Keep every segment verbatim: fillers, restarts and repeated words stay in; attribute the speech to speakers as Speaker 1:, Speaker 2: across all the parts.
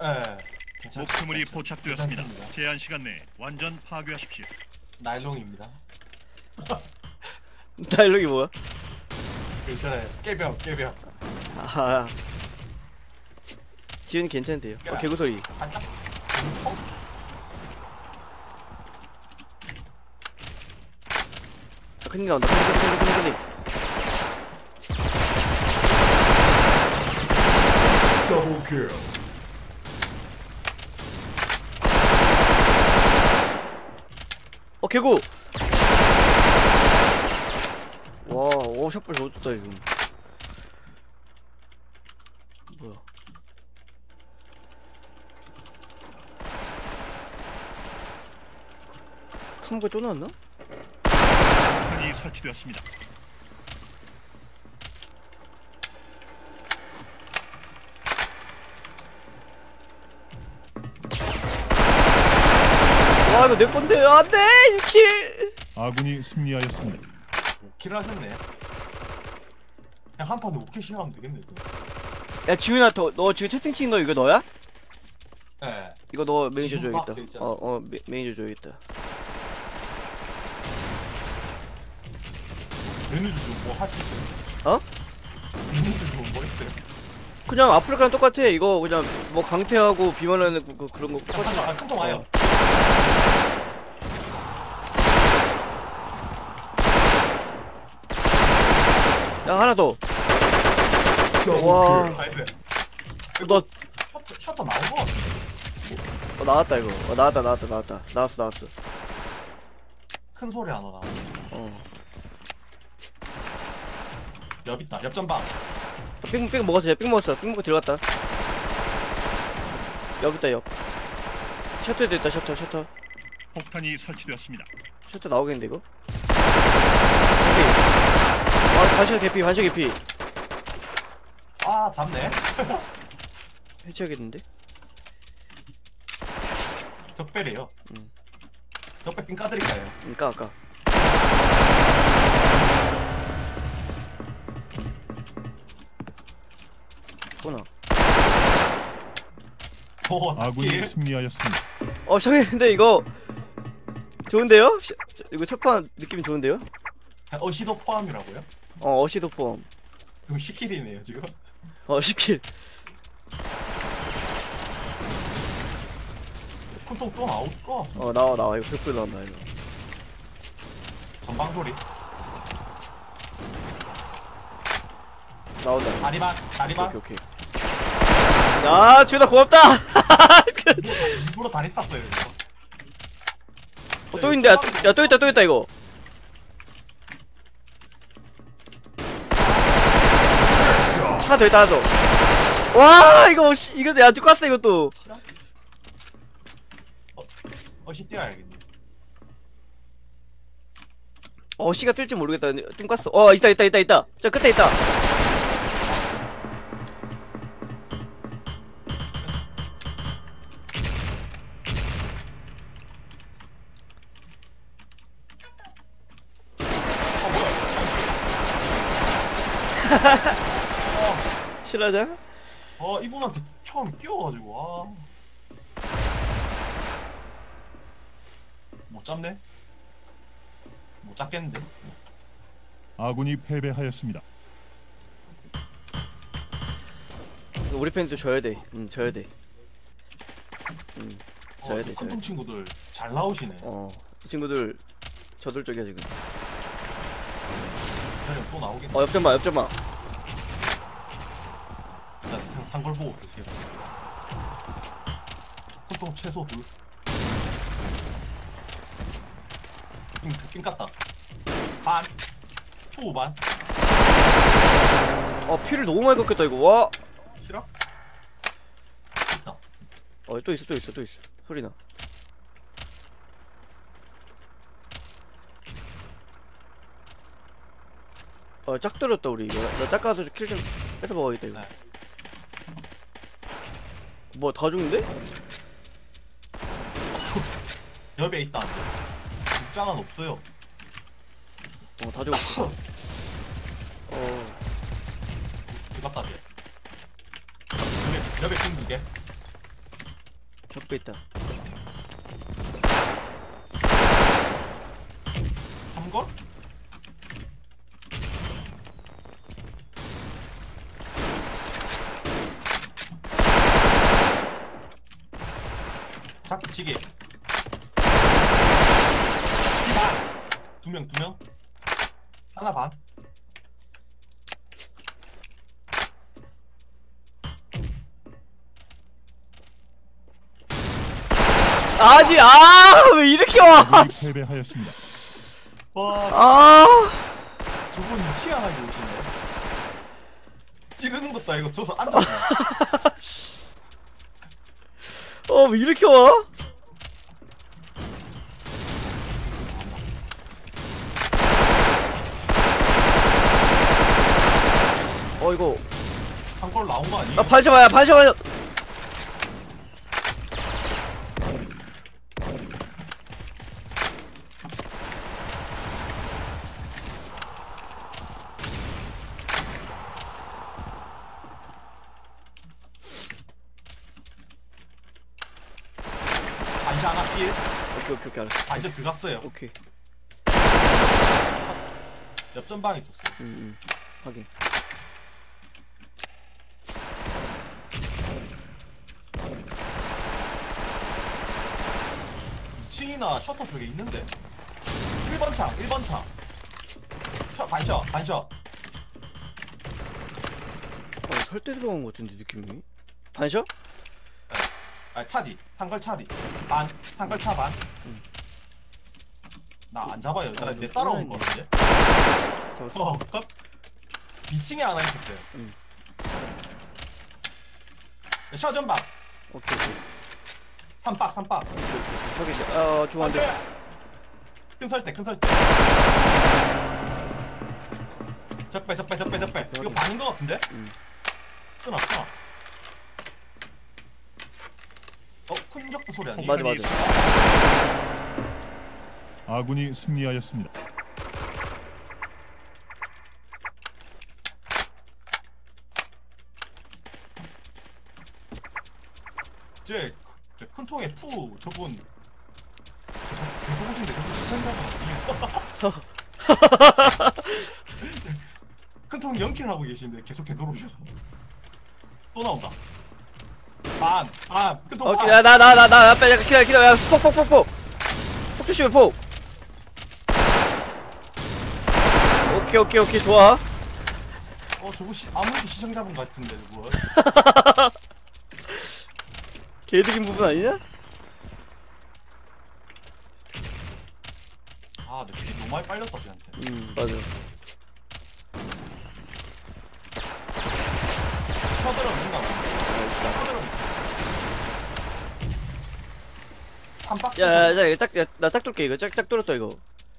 Speaker 1: 예.
Speaker 2: 목표물이 포착되었습니다. 제한 시간 내에 완전 파괴하십시오.
Speaker 1: 나일론입니다.
Speaker 3: 다이얼로기 뭐야?
Speaker 1: 그 있잖아요. 깨병 깨병.
Speaker 3: 아 지훈이 괜찮대요. 어 개구 소리.
Speaker 1: 살짝.
Speaker 3: 아 큰일 나온다. 큰일 큰일 큰일 큰일.
Speaker 4: Double kill.
Speaker 3: 어 개구. 와, 오 샷발 좋았다 이거. 뭐야? 컴보에 또 나왔나?
Speaker 2: 폭탄이 설치되었습니다.
Speaker 3: 와 이거 내 건데 안돼 육 킬.
Speaker 2: 아군이 승리하였습니다.
Speaker 1: 킬 하셨네. 그냥 한 판에 오케이 시작하면 되겠네 이거.
Speaker 3: 야 지훈아 너, 너 지금 채팅 치는 거 이거 너야?
Speaker 1: 예.
Speaker 3: 이거 너 매니저
Speaker 1: 지금 막 돼
Speaker 3: 줘야겠다.
Speaker 1: 있잖아.
Speaker 3: 어어 매니저 줘야겠다.
Speaker 1: 메뉴 주면 뭐 할 수 있어요?
Speaker 3: 어?
Speaker 1: 메뉴 주면 뭐 있어요?
Speaker 3: 그냥 아프리카랑 똑같아. 이거 그냥 뭐 강퇴하고 비만하는 그, 그, 그런 거 똑같아.
Speaker 1: 잠깐만, 아, 큰통 와요.
Speaker 3: 야 하나 더.
Speaker 4: Double
Speaker 3: 와.
Speaker 4: kill.
Speaker 1: 나이스.
Speaker 3: 너
Speaker 1: 셔터, 셔터 나온 거 같아.
Speaker 3: 어, 나왔다 이거. 어, 나왔다 나왔다 나왔다. 나왔어 나왔어.
Speaker 1: 큰 소리 하나 나.
Speaker 3: 어.
Speaker 1: 옆 있다. 옆전방.
Speaker 3: 삥삥 먹었어. 삥 먹었어. 삥 먹고 들어갔다. 옆 있다 옆. 셔터에도 있다 셔터 셔터.
Speaker 2: 폭탄이 설치되었습니다.
Speaker 3: 셔터 나오겠는데 이거? 개피. 아 반샷 개피 반샷 개피.
Speaker 1: 아, 잡네.
Speaker 3: 해치하겠는데?
Speaker 1: 적배래요.
Speaker 3: 음.
Speaker 1: 적배 삥 까드릴까요?
Speaker 3: 응 까 까. 보나.
Speaker 1: 오,
Speaker 2: 아군이
Speaker 1: 스킬.
Speaker 2: 승리하였습니다.
Speaker 3: 어 형님 근데 이거 좋은데요? 시, 저, 이거 첫판 느낌 좋은데요?
Speaker 1: 어, 시도 포함이라고요?
Speaker 3: 어 어시도 포함.
Speaker 1: 그럼 시킬이네요, 지금.
Speaker 3: 어 십 킬.
Speaker 1: 큰통 또 나올 거 같아.
Speaker 3: 어 나와 나와 이거 백 불 나온다 이거.
Speaker 1: 전방 소리.
Speaker 3: 나온다.
Speaker 1: 다리반, 다리반.
Speaker 3: 오케이 오케이. 야 주다 고맙다.
Speaker 1: 일부러 다리 쌌어요, 이거.
Speaker 3: 어, 또 있는데 야 또 있다 또 있다 이거. 하나 더 있다 하나 더. 와 이거 씨 이거 내가 아주 깠어 이것도.
Speaker 1: 어시 뛰어야겠네.
Speaker 3: 어 씨가 뜰지 모르겠다. 좀 깠어. 어 있다 있다 있다 있다. 저 끝에 있다. 실화냐?
Speaker 1: 어, 이분한테 처음 끼워가지고, 아. 못 잡네? 못 잡겠는데?
Speaker 2: 아군이 패배하였습니다.
Speaker 3: 우리 팬도 져야 돼. 응 져야 돼. 응 져야 돼. 져야
Speaker 1: 큰통
Speaker 3: 돼.
Speaker 1: 친구들 잘 나오시네.
Speaker 3: 어 이 친구들 저돌적이야 지금.
Speaker 1: 그냥 또 나오겠네.
Speaker 3: 어 옆점마 옆점마.
Speaker 1: 일단 그냥 산걸 보고 계세요. 큰통 최소 둘. 삥, 삥 깠다. 반. 투 반.
Speaker 3: 어 피를 너무 많이 걷겠다 이거. 와.
Speaker 1: 싫어? 있다.
Speaker 3: 어 또 있어 또 있어 또 있어. 소리나. 어 짝 들었다 우리 이거. 나 짝 가서 킬 좀 뺏어 먹어야겠다 이거.
Speaker 1: 네.
Speaker 3: 뭐 다 죽는데?
Speaker 1: 옆에 있다. 입장은 없어요.
Speaker 3: 어 다 죽었어. 어
Speaker 1: 이갑다 쟤. 옆에 옆에 핑 두 개.
Speaker 3: 적배 있다.
Speaker 1: 삼걸? 작치기. 두 명, 두 명. 하나 반.
Speaker 3: 아니, 아, 왜 이렇게 와?
Speaker 2: 아군이 패배하였습니다.
Speaker 1: 와,
Speaker 3: 아,
Speaker 1: 저분 희한하게 오시네. 찌르는 것도 아니고 저서 앉았네.
Speaker 3: 어, 왜 이렇게 와? 어, 이거.
Speaker 1: 한 골 나온 거 아니에요?
Speaker 3: 아, 반셔봐야, 반셔봐야.
Speaker 1: 반시 하나 필.
Speaker 3: 오케이, 오케이, 오케이, 알았어.
Speaker 1: 아, 이제 들어갔어요.
Speaker 3: 오케이.
Speaker 1: 옆전방에 있었어요.
Speaker 3: 음, 음. 확인.
Speaker 1: 이 층이나 셔터 쪽에 있는데. 일 번 창, 일 번 창. 셔, 반셔, 반셔.
Speaker 3: 어, 설대 들어간 것 같은데, 느낌이? 반셔?
Speaker 1: 아, 차디. 상걸 차디. 반. 상걸 차 반.
Speaker 3: 응.
Speaker 1: 나 안 잡아요. 나,
Speaker 3: 아,
Speaker 1: 내
Speaker 3: 너무
Speaker 1: 따라온
Speaker 3: 혼란이네.
Speaker 1: 거는데.
Speaker 3: 잡았어.
Speaker 1: 어, 컷. 이 층에 하나 있었어요.
Speaker 3: 응.
Speaker 1: 셔전방.
Speaker 3: 오케이, 오케이.
Speaker 1: 삼박, 삼박.
Speaker 3: 저기, 이제, 어, 중앙대.
Speaker 1: 큰 설대, 큰 설대. 적배, 적배, 적배, 적배. 이거 반인 거 같은데?
Speaker 3: 응.
Speaker 1: 쓰나, 쓰나. 어, 큰 적배 소리 아니야?
Speaker 3: 맞아, 맞아.
Speaker 2: 아군이 승리하였습니다.
Speaker 1: 제, 제 큰 통에 푸 저분 저, 계속 오신데 저분 시청자분 큰통 연킬 하고 계시는데 계속 되돌아오셔서 또 나온다. 반, 반, 큰통
Speaker 3: 오케이,
Speaker 1: 반.
Speaker 3: 야, 나, 나, 나, 나, 나, 빼자, 기다려, 기다려, 야, 폭, 폭, 폭, 폭. 폭 조심해, 폭. 오케이, 오케이, 오케이, 좋아.
Speaker 1: 어, 저분 시, 아무래도 시청자분 같은데 저분.
Speaker 3: 개득인 부분 아니냐?
Speaker 1: 아, 내 피 너무 많이 빨렸다 쟤한테.
Speaker 3: 음, 맞아.
Speaker 1: 쳐들어 생각. 쳐들어. 삼박.
Speaker 3: 야, 야, 야, 이거 짝, 야, 나 짝 뚫게, 이거. 짝, 짝 뚫었다, 이거.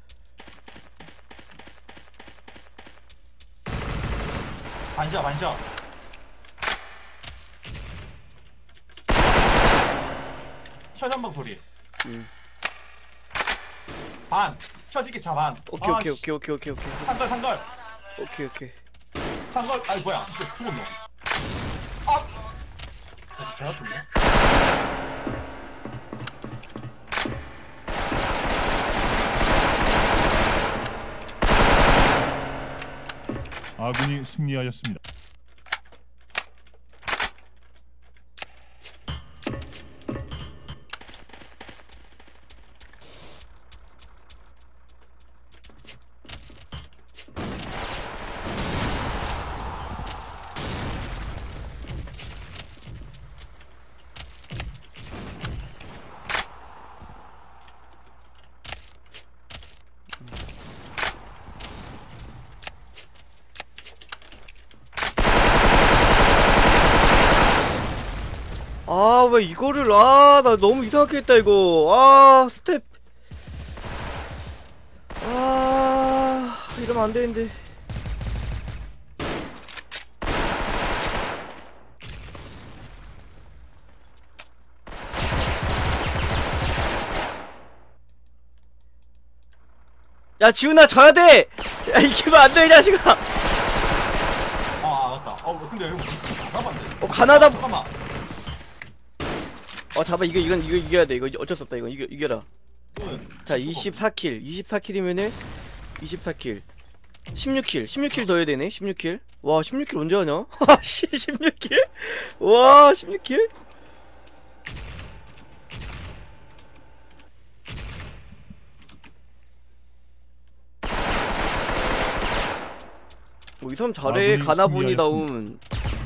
Speaker 1: 반샷, 반샷. 셔전방 소리.
Speaker 3: 음.
Speaker 1: 반. 셔지기 차 반.
Speaker 3: 오케이,
Speaker 1: 아,
Speaker 3: 오케이,
Speaker 1: 씨.
Speaker 3: 오케이, 오케이, 오케이, 오케이.
Speaker 1: 상걸, 상걸.
Speaker 3: 오케이, 오케이.
Speaker 1: 상걸. 아이 뭐야? 진짜 죽었네. 아. 어, 제가 죽네.
Speaker 2: 아군이 승리하였습니다.
Speaker 3: 아, 왜 이거를, 아, 나 너무 이상하게 했다, 이거. 아, 스텝. 아, 이러면 안 되는데. 야, 지훈아, 져야 돼! 야, 이기면 안 돼, 이 자식아!
Speaker 1: 아, 맞다. 어, 근데 여기 뭐 나가봤네.
Speaker 3: 어, 가나다.
Speaker 1: 잠깐만.
Speaker 3: 어 잡아. 이거 이건 이거 이겨야 돼. 이거 어쩔 수 없다. 이거 이겨 이겨라.
Speaker 1: 이거는
Speaker 3: 자 이십사 킬 이십사 킬이면은 이십사 킬 십육 킬 십육 킬 더 해야 되네. 십육 킬. 와 십육 킬 언제 하냐? 씨 십육 킬? 와 십육 킬? 오, 이 사람 잘해.
Speaker 2: 아군이
Speaker 3: 가나보니
Speaker 2: 승리하였습니다.
Speaker 3: 다운.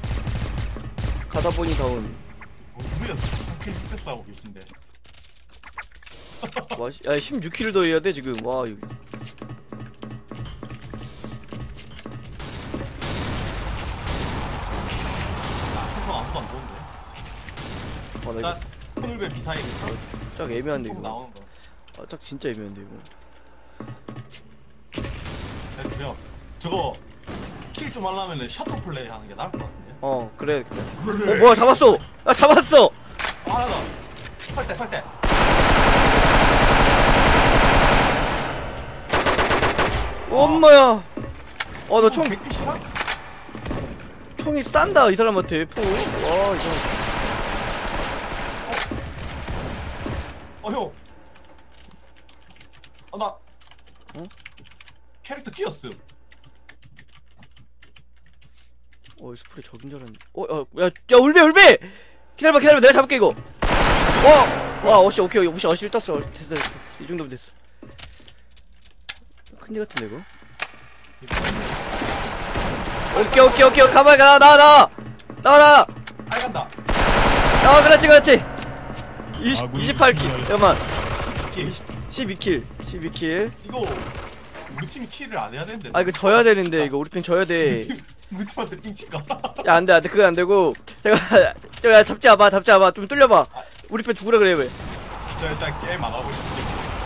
Speaker 3: 가나보니 다운.
Speaker 1: 어, 누구야? 삼 킬 육 대 싸우고 계신데.
Speaker 3: 와, 씨, 야 십육 킬을 더 해야 돼 지금. 와 이거.
Speaker 1: 나 한성 아무도 안 보는데.
Speaker 3: 아, 나
Speaker 1: 나 코늘배 미사일
Speaker 3: 이거 짝 애매한데
Speaker 1: 총
Speaker 3: 이거.
Speaker 1: 나오는 거.
Speaker 3: 아, 짝 진짜 애매한데 이거.
Speaker 1: 야, 그냥 저거 킬 좀 하려면은 셔터 플레이 하는 게 나을 것 같은데.
Speaker 3: 어 그래. 그래. 어 뭐야 잡았어. 아 잡았어.
Speaker 1: 어, 하나 더. 설대 설대.
Speaker 3: 엄마야. 어나 총
Speaker 1: 백 피시랑?
Speaker 3: 총이 싼다 이 사람한테. 포. 와이 사람.
Speaker 1: 어 형. 어 나.
Speaker 3: 어?
Speaker 1: 캐릭터 끼었음.
Speaker 3: 어 스프레이 적인 줄 알았는데. 어야야 야 울베 울베. 기다려봐 기다려봐 내가 잡을게 이거. 어. 와 어씨 오케이 혹시 어시를 떴어. 됐어 됐어 됐어. 이 정도면 됐어. 큰일 같은데 이거. 오케이 오케이 오케이 가만 가 나와 나와 나와 나와
Speaker 1: 알 간다.
Speaker 3: 나와 그렇지 그렇지. 이십
Speaker 2: 아군이
Speaker 3: 이십팔 킬. 잠깐만.
Speaker 1: 킬.
Speaker 3: 십이 킬 십이 킬.
Speaker 1: 이거 우리 팀이 킬을 안 해야 되는데.
Speaker 3: 아 이거 져야 되는데 이거 우리 편 져야 돼.
Speaker 1: 우리 팀한테 삥칠까?
Speaker 3: 야 안돼 안돼 그건 안되고. 제가 저야 잡지 마봐 잡지 마봐 좀 뚫려봐. 우리 편 죽으라 그래 왜.
Speaker 1: 저 일단 게임 안 하고 있을게.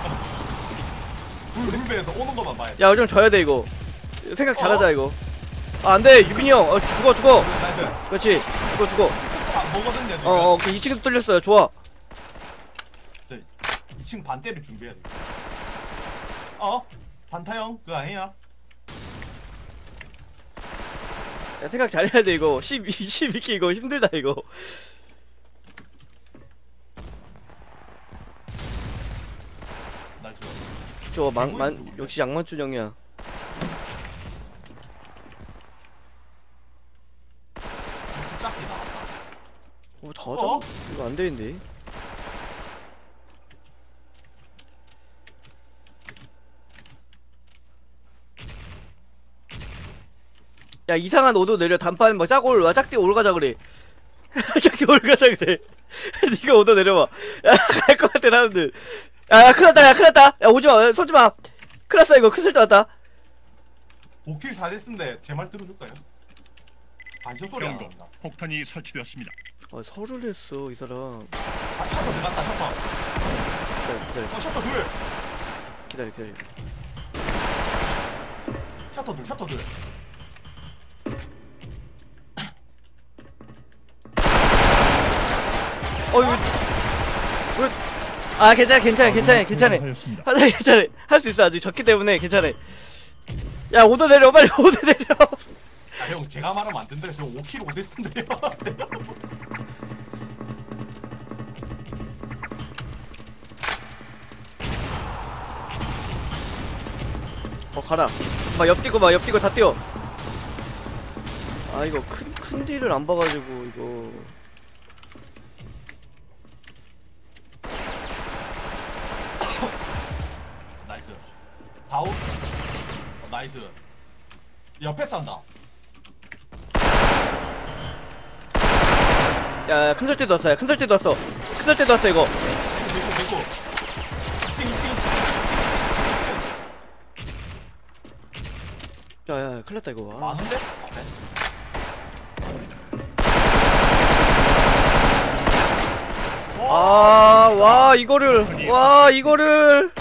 Speaker 1: 우리 물배에서 오는 것만 봐야 돼.
Speaker 3: 야 좀 져야 돼 이거. 생각 잘하자 이거. 아 안돼 유빈이 형. 어 죽어 죽어.
Speaker 1: 나이스.
Speaker 3: 그렇지 죽어 죽어.
Speaker 1: 안 보거든요 지금.
Speaker 3: 어어 이 층도 뚫렸어요. 좋아.
Speaker 1: 저 이 층 반대를 준비해야 돼. 어? 반타형 그거 아니야?
Speaker 3: 야 생각 잘해야 돼 이거. 십이 십이 킬 이거 힘들다 이거.
Speaker 1: 나이스.
Speaker 3: 저망만 역시 양만춘형이야.
Speaker 1: 짝기 나왔다.
Speaker 3: 어, 다
Speaker 1: 어?
Speaker 3: 잡. 이거 안 되는데. 야 이상한 오도 내려. 단판 막 짝올 와 짝띠 올 가자 그래. 짝띠 올 가자 그래. 니가 오도 내려봐. 야 갈 것 같아 사람들. 야, 야 큰일났다 야 큰일났다. 야 오지마 쏘지마. 큰일났어 이거 큰일 났다.
Speaker 1: 오 킬 사 데스인데 제 말 들어줄까요? 반전 소리 안
Speaker 2: 경고.
Speaker 1: 난다.
Speaker 2: 폭탄이 설치되었습니다.
Speaker 3: 아 설을 했어 이 사람.
Speaker 1: 아 셔터 들어갔다 셔터.
Speaker 3: 기다려 기다려
Speaker 1: 어 셔터 둘.
Speaker 3: 기다려 기다려.
Speaker 1: 셔터 둘 셔터 둘.
Speaker 3: 어 이거 왜? 아 괜찮아 괜찮아 괜찮아 괜찮아.
Speaker 2: 하였습니다.
Speaker 3: 하자 괜찮아. 할 수 있어 아직 적기 때문에 괜찮아. 야 오도 내려 빨리 오도 내려.
Speaker 1: 아 형 제가 말하면 안 된다. 저 오 킬 오 데스인데요.
Speaker 3: 어 가라. 막 옆뛰고 막 옆뛰고 다 뛰어. 아 이거 큰 큰 딜을 안 봐가지고 이거.
Speaker 1: 나이스. 다운. 어, 나이스. 옆에 싼다.
Speaker 3: 야야 큰 설대도 왔어. 야 큰 설대도 왔어. 큰 설대도 왔어 이거.
Speaker 1: 됐고 됐고. 이 층 이 층 이 층 이 층 이 층 이 층.
Speaker 3: 야야 큰일났다 이거. 와.
Speaker 1: 많은데? 앞에?
Speaker 3: 아, 와 이거를 와 이거를.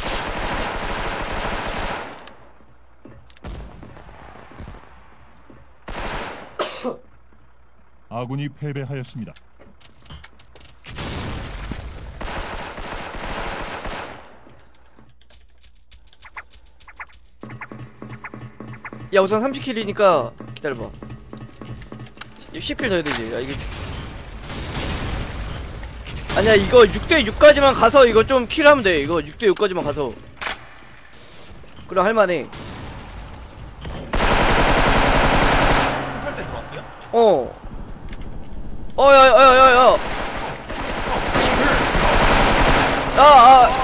Speaker 2: 아군이 패배하였습니다.
Speaker 3: 야 우선 삼십 킬이니까 기다려봐. 십 킬 더 해야 되지. 야 이게 아니야 이거 육 대 육까지만 가서 이거 좀 킬하면 돼. 이거 육 대 육까지만 가서 그럼 할만해.
Speaker 1: 살 때 들어왔어요?
Speaker 3: 어. 어, 야, 야, 야, 야, 야. 야, 아.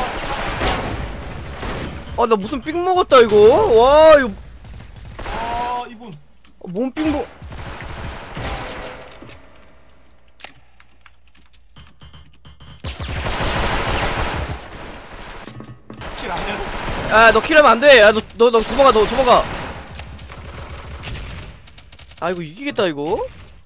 Speaker 3: 아, 나 무슨 삥 먹었다, 이거. 와, 이거.
Speaker 1: 아 이분
Speaker 3: 뭔 삥 먹.
Speaker 1: 킬 안 해도
Speaker 3: 야, 너 킬하면 안 돼. 야, 너, 너, 너 도망가, 너 도망가. 아, 이거 이기겠다, 이거.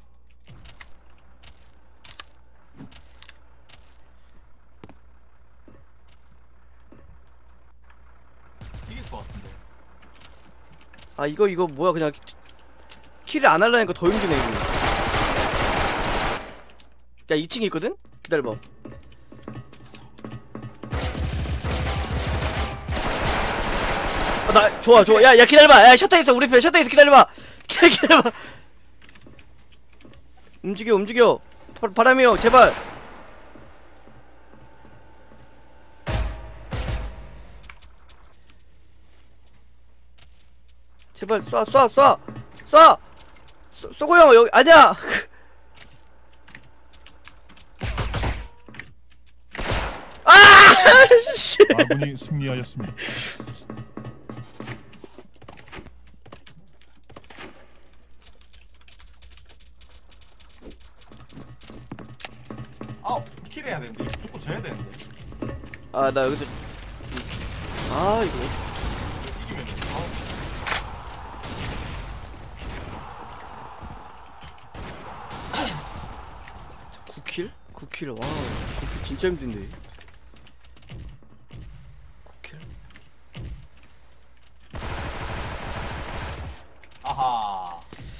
Speaker 1: 이길 것 같은데.
Speaker 3: 아, 이거, 이거 뭐야, 그냥. 킬을 안 하려니까 더 힘드네, 이거. 야, 이 층에 있거든? 기다려봐. 아, 나, 좋아, 좋아. 야, 야, 기다려봐. 야, 셔터 있어. 우리 편 셔터 있어. 기다려봐. 기다려, 기다려봐. 움직여, 움직여. 바, 바람이 형, 제발. 제발, 쏴, 쏴, 쏴. 쏴! 쏘, 쏘고 형, 여기, 아니야! 아! 씨.
Speaker 2: 아군이 승리하였습니다.
Speaker 1: 아 킬 해야 되는데 무조건 져야 되는데.
Speaker 3: 아, 나 여기서. 아, 이거.
Speaker 1: 이기면 돼. 아,
Speaker 3: 구 킬? 구 킬, 와. 구 킬 진짜 힘든데. 구 킬?
Speaker 1: 아하.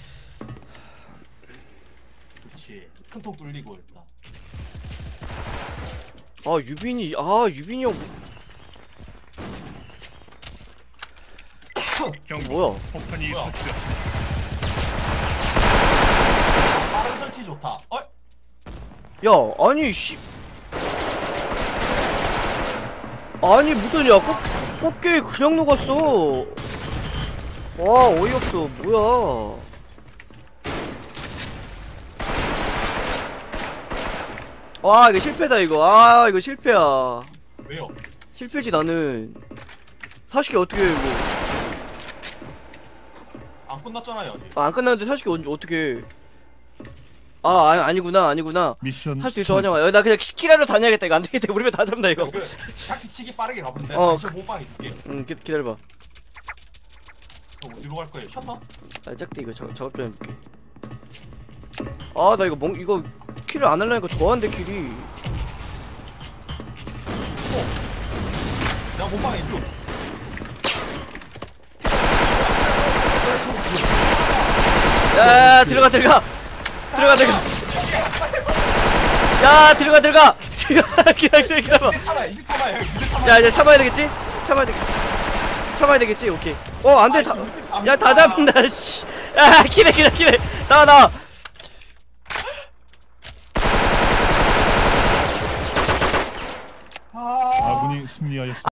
Speaker 1: 그렇지. 큰 통 뚫리고 일단.
Speaker 3: 아, 유빈이, 아, 유빈이 형.
Speaker 2: 경고.
Speaker 3: 뭐야?
Speaker 2: 폭탄이
Speaker 1: 뭐야?
Speaker 2: 설치되었습니다.
Speaker 1: 아, 빠른 설치 좋다. 어?
Speaker 3: 야, 아니, 씨. 아니, 무슨, 야, 꽃, 꽃게 그냥 녹았어. 와, 어이없어. 뭐야. 와, 이거 실패다, 이거. 아, 이거 실패야.
Speaker 1: 왜요?
Speaker 3: 실패지, 나는. 사십 개 어떻게 해, 이거.
Speaker 1: 안 끝났잖아요 아직.
Speaker 3: 아, 안 끝났는데 사십 개 언제, 어떻게 해. 아, 아니, 아니구나, 아니구나.
Speaker 2: 미션
Speaker 3: 할 수 있어, 환영아. 야, 나 그냥 킬하러 다녀야겠다. 이거 안 되겠다. 우리 다 잡는다, 이거.
Speaker 1: 그 샤키 치기 빠르게 가본데.
Speaker 3: 어,
Speaker 1: 어. 오빵이 줄게.
Speaker 3: 응, 기, 기다려봐.
Speaker 1: 어, 어디로 갈 거예요? 셔터?
Speaker 3: 아, 짝대 이거 작, 작업 좀 해볼게. 아, 나 이거 멍, 이거 킬을 안 하려니까 더한데, 킬이.
Speaker 1: 내가 몸빵 해줘.
Speaker 3: 야, 야, 들어가, 들어가. 들어가, 들어가. 야, 들어가, 들어가. 들어가, 기다려, 기다려, 기다려봐.
Speaker 1: 이제 참아요. 이제 참아요. 이제 참아요.
Speaker 3: 야, 이제 참아야 되겠지? 참아야 되겠지? 참아야 되겠지? 오케이. 어, 안 돼. 다, 야, 다 잡는다, 씨. 야, 킬해, 킬해, 킬해. 나와, 나와.
Speaker 1: 아.
Speaker 2: 아군이 승리하였습니다.